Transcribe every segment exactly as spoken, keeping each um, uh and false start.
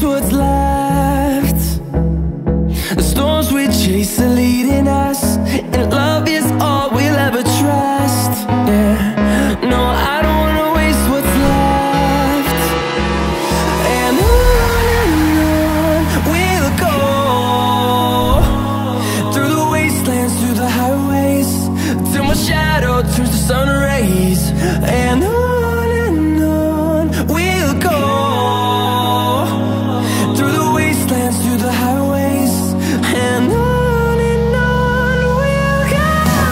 what's left. The storms we chase are leading us, and love is all we'll ever trust. Yeah, no, I don't wanna waste what's left. And on and on we'll go, through the wastelands, through the highways, till my shadow turns to sun rays. And on and on we'll go, through the wastelands, through the highways, and on and on we'll go.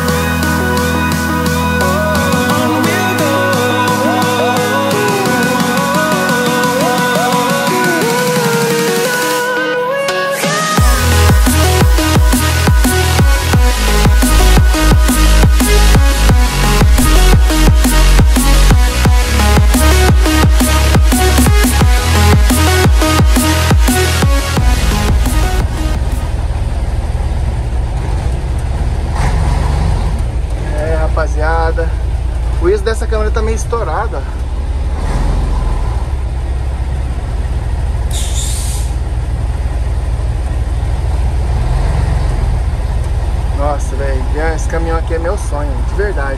On we'll go. É, rapaziada, o ISO dessa câmera tá meio estourada. Nossa, velho, esse caminhão aqui é meu sonho, de verdade.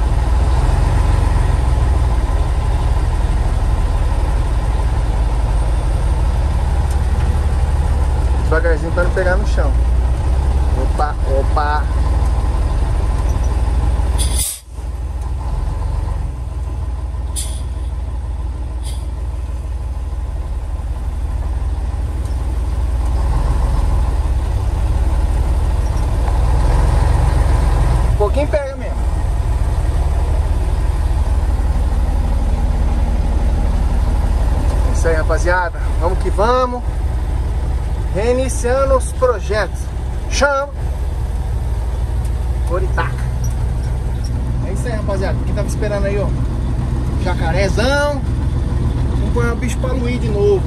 Devagarzinho para não pegar no chão. Opa, opa. Um pouquinho pega mesmo. É isso aí, rapaziada. Vamos que vamos. Reiniciando os projetos. Chama! Coritaca. É isso aí, rapaziada. Quem tava esperando aí, ó, jacarezão. Vamos pôr o bicho pra luir de novo.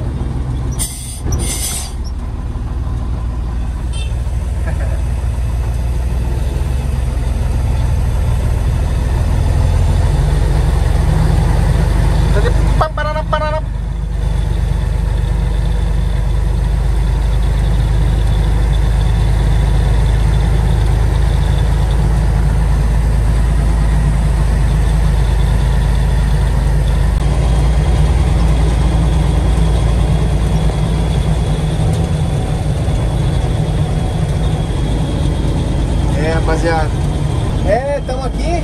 Rapaziada, é, estamos aqui.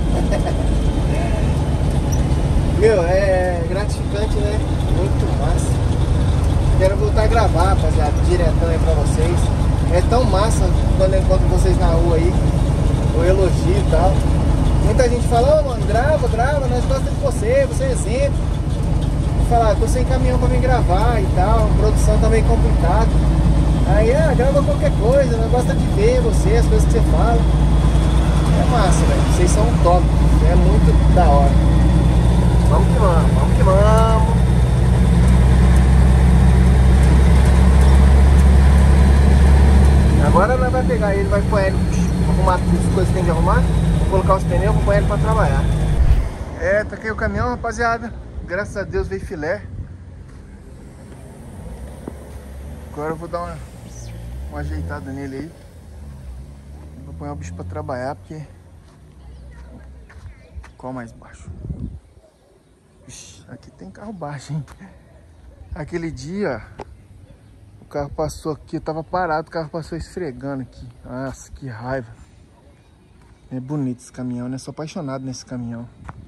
Meu, é gratificante, né? Muito massa. Quero voltar a gravar, rapaziada, diretão aí pra vocês. É tão massa quando eu encontro vocês na rua aí, o elogio e tal. Muita gente fala, ô mano, grava, grava, nós gostamos de você, você é exemplo. Vou falar, tô sem caminhão pra vir gravar e tal, a produção tá meio complicada. Aí, ah, grava qualquer coisa, nós gostamos de ver você, as coisas que você fala. É massa, velho. Vocês são um top. É muito da hora. Vamos que vamos, vamos que vamos. Agora nós vamos pegar ele, vai pôr ele, arrumar as coisas que tem que arrumar. Vou colocar os pneus, vou pôr ele pra trabalhar. É, tá aqui o caminhão, rapaziada. Graças a Deus veio filé. Agora eu vou dar uma, uma ajeitada nele aí. Vou pôr o bicho pra trabalhar, porque... Qual mais baixo? Ixi, aqui tem carro baixo, hein? Aquele dia, o carro passou aqui, eu tava parado, o carro passou esfregando aqui. Nossa, que raiva. É bonito esse caminhão, né? Sou apaixonado nesse caminhão.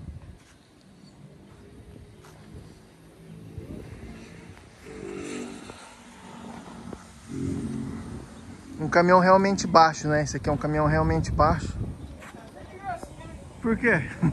Um caminhão realmente baixo, né? Esse aqui é um caminhão realmente baixo. Por quê?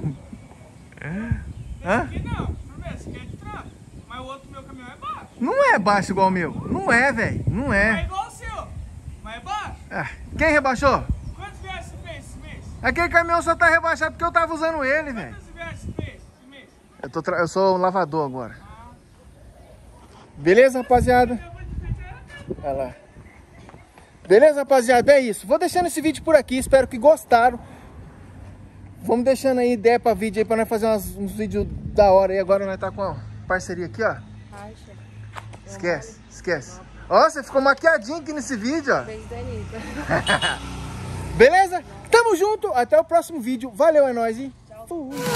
Hã? Aqui não, esse aqui é de trás. Mas o outro meu caminhão é baixo. Não é baixo igual o meu. Não é, velho. Não Não é é. igual o seu, mas é baixo. Ah, quem rebaixou? Quantas viagens você fez esse mês? Aquele caminhão só tá rebaixado porque eu tava usando ele, velho. Quantas viagens você fez esse mês? Eu, tô tra... eu sou um lavador agora. Beleza, rapaziada? Olha lá. Beleza, rapaziada? É isso. Vou deixando esse vídeo por aqui. Espero que gostaram. Vamos deixando aí ideia pra vídeo aí, pra nós fazer umas, uns vídeos da hora aí. Agora nós tá com a parceria aqui, ó. Esquece, esquece. Ó, você ficou maquiadinho aqui nesse vídeo, ó. Beijo da Anitta. Beleza? Tamo junto, até o próximo vídeo. Valeu, é nóis e fui.